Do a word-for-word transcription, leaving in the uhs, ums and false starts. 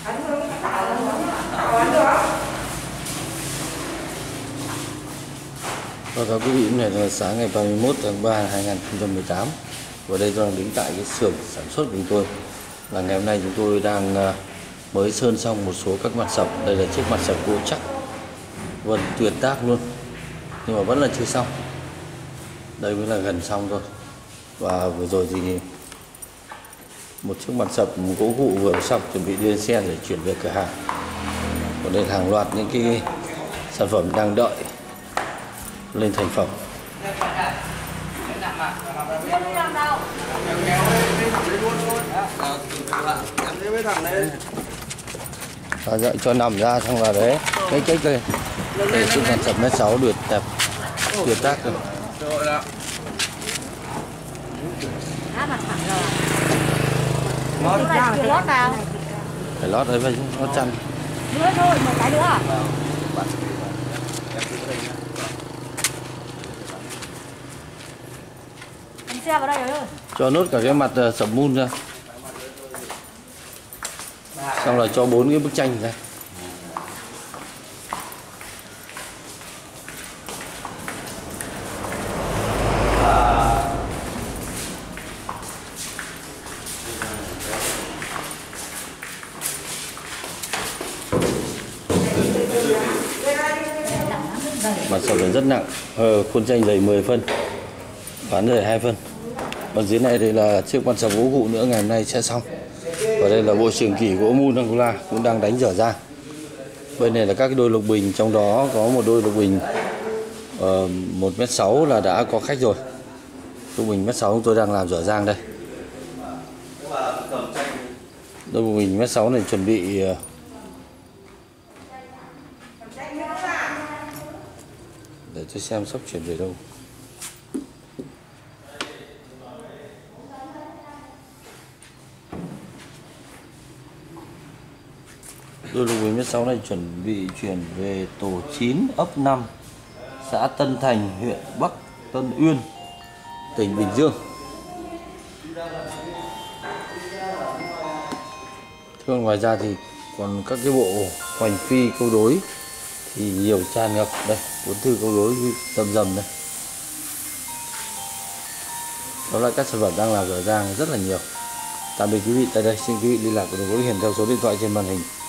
Và các quý vị, hôm nay là sáng ngày ba mươi mốt tháng ba năm hai nghìn không trăm mười tám. Và đây tôi đang đứng tại cái xưởng sản xuất của chúng tôi. Là ngày hôm nay chúng tôi đang mới sơn xong một số các mặt sập. Đây là chiếc mặt sập gỗ chắc, vân tuyệt tác luôn, nhưng mà vẫn là chưa xong. Đây mới là gần xong thôi. Và vừa rồi thì một chiếc mặt sập gỗ gụ vừa xong, chuẩn bị đưa lên xe để chuyển về cửa hàng. Còn đây hàng loạt những cái sản phẩm đang đợi lên thành phẩm. Và dạy cho nằm ra xong là đấy, cái cái đây, để chiếc mặt sập mét sáu được đẹp, tuyệt tác rồi. Lót vào. Phải lót đấy với lót chăn. Nữa thôi, một cái nữa. Anh xe vào đây rồi. Cho nốt cả cái mặt sập mun ra. Xong là cho bốn cái bức tranh ra. Mặt sập rất nặng, ờ, khuôn tranh dày mười phân, ván dày hai phân. Còn dưới này đây là chiếc mặt sập gỗ gụ nữa, ngày hôm nay sẽ xong. Và đây là bộ trường kỷ gỗ Mun Angola cũng đang đánh dở dang. Bên này là các cái đôi lục bình, trong đó có một đôi lục bình uh, một mét sáu là đã có khách rồi. Lục bình mét sáu tôi đang làm dở dang đây. Đôi lục bình mét sáu này chuẩn bị uh, để tôi xem sắp chuyển về đâu. Đôi lục bình mét sáu này chuẩn bị chuyển về tổ chín ấp năm, xã Tân Thành, huyện Bắc Tân Uyên, tỉnh Bình Dương. Thế ngoài ra thì còn các cái bộ hoành phi câu đối thì nhiều tràn ngập đây, cuốn thư câu đối rầm rầm đây. Đó là các sản phẩm đang làm dở dang rất là nhiều. Tạm biệt quý vị tại đây, xin quý vị liên lạc với Đường Gỗ Hiền theo số điện thoại trên màn hình.